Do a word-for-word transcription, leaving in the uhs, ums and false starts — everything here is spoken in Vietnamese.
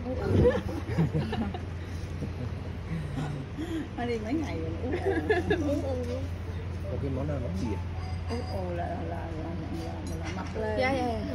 Nó đi mấy ngày rồi ú ù. Có cái món nào món gì? Ú ù là là là là là mập lên. Dạ dạ.